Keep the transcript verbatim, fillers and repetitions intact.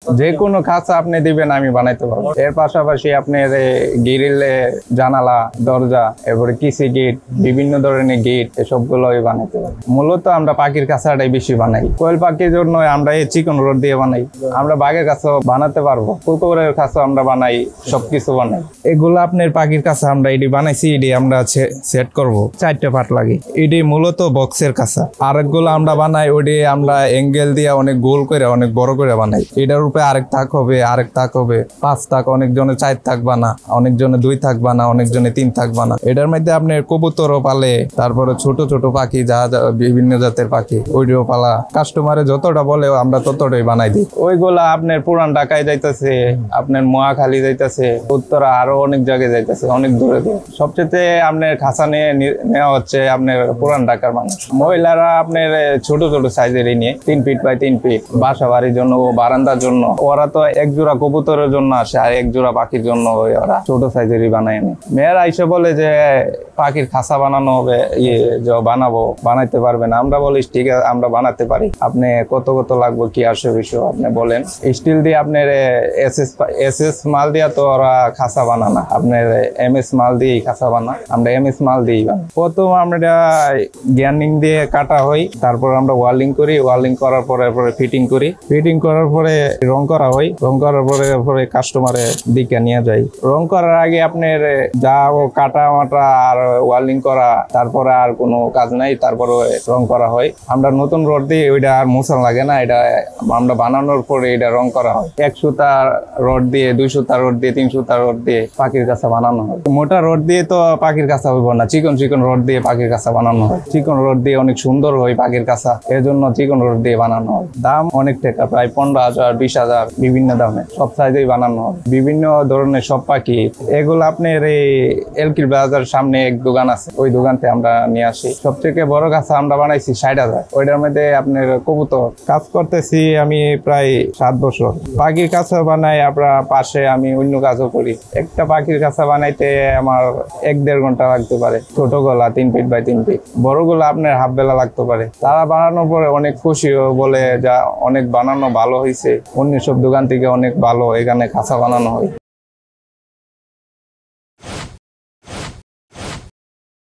যে কোনো খাঁচা আপনি দিবেন আমি বানাইতে পারবো। এর পাশাপাশি আপনার গ্রিলে জানালা দরজা এরপরে কিসি গেট বিভিন্ন ধরনের গেট এসবগুলো বানাইতে পারবো। মূলত আমরা পাখির খাঁচাটাই বেশি বানাই। কোয়েল পাখির জন্য আমরা এই চিকন রড দিয়ে বানাই। আমরা বাঘের কাছেও বানাতে পারবো, কুকুরের কাছেও আমরা বানাই, সবকিছু বানাই। এগুলো আপনার পাখির কাছে আমরা এটি বানাইছি, এটি আমরা সেট করবো। চারটে পার্ট লাগে, এটি মূলত বক্সের কাছা। আরেকগুলো আমরা বানাই ওটি আমরা এঙ্গেল দিয়ে অনেক গোল করে অনেক বড় করে বানাই। এটার উপরে আরেক থাক হবে, আরেক থাক হবে, পাঁচ থাক, অনেক জনে চার থাক বানা, অনেক জনে দুই থাক বানা, অনেক জনে তিন থাক বানা। এটার মধ্যে আপনার কবুতরও পালে, তারপরে ছোট ছোট পাখি যা বিভিন্ন জাতের পাখি ওইটাও পালা। কাস্টমারে যতটা বলে আমরা ততটাই বানাই দিই। ওইগুলা আপনার পুরান ঢাকায় যাইতেছে, আপনার মহাখালী যাইতেছে, উত্তরা আরো অনেক জায়গায় যাইতেছে, অনেক দূরে দূরে। সবচেয়ে আপনার খাঁচা নিয়ে নেওয়া হচ্ছে আপনার পুরান ঢাকার মানুষ। মহিলারা আপনার ছোট ছোট সাইজেরই নিয়ে তিন ফিট বাই তিন ফিট বাসা বাড়ির জন্য ও বারান্দার জন্য। ওরা তো এক জোড়া কবুতরের জন্য আসে আর এক জোড়া পাখির জন্য ওরা ছোট সাইজেরই বানায় নি। মেয়েরা এসে বলে যে পাখির খাঁচা বানানো হবে, ইয়ে বানাবো, বানাইতে পারবেন? আমরা বলি ঠিক আছে আমরা বানাতে পারি। আপনি কত কত লাগবে কি আসে বিষয় আপনি বলেন। স্টিল দিয়ে আপনার এস এস এস এস মাল দিয়া তো ওরা খাঁচা বানানা, আপনার এম এস মাল দিয়েই খাঁচা বানা। আমরা এম এস মাল দিয়েই বানা। প্রথম আমরা গ্যান্ডিং দিয়ে কাটা হয়, তারপর আমরা ওয়ার্লিং করি, ওয়ার্লিং করার পরে পরে ফিটিং করি, ফিটিং করার পরে রং করা হয়, রং করার পরে পরে কাস্টমারের দিকে নিয়ে যাই। রং করার আগে আপনার যা ও কাটা মাটা আর ওয়ার্লিং করা, তারপরে আর কোনো কাজ নাই, তারপরে রং করা হয়। আমরা নতুন রড দিয়ে ওইটা আর মোছান লাগে না, এটা আমরা বানানোর পরে এটা রং করা হয়। এক সুতা রড দিয়ে, দুই সুতা রড দিয়ে, তিন সুতা রড দিয়ে পাখির কাছা বানানো হয়। মোটা রড দিয়ে তো পাখির কাছা হইব না, চিকন চিকন রড দিয়ে পাখির কাছা বানানো হয়। চিকন রড দিয়ে অনেক সুন্দর হয় পাখির কাছা, এর জন্য চিকন রড দিয়ে বানানো হয়। দাম অনেক টাকা, প্রায় পনেরো হাজার বিশ হাজার বিভিন্ন দামে সব সাইজেই বানানো হয়। বিভিন্ন ধরনের সব পাখি এগুলো আপনার এই এলকির বাজার সামনে এক দোকান আছে, ওই দোকানতে আমরা নিয়ে আসি। সবথেকে বড় কাছা আমরা বানাইছি ষাট হাজার। ওইটার মধ্যে আপনার কবুতর কাজ করতেছি আমি প্রায় সাত বছর। পাখির কাছা বানাই, আপনার পাশে আমি অন্য কাজও করি। একটা পাখির কাছা বানাইতে আমার এক দেড় ঘন্টা লাগতে পারে। ছোট গলা তিন ফিট বাই তিন ফিট, বড় গলা আপনার হাফ বেলা লাগতে পারে। তারা বানানোর পরে অনেক খুশি বলে যা অনেক বানানো ভালো হয়েছে, অন্য সব দোকান থেকে অনেক ভালো এখানে খাঁচা বানানো হয়।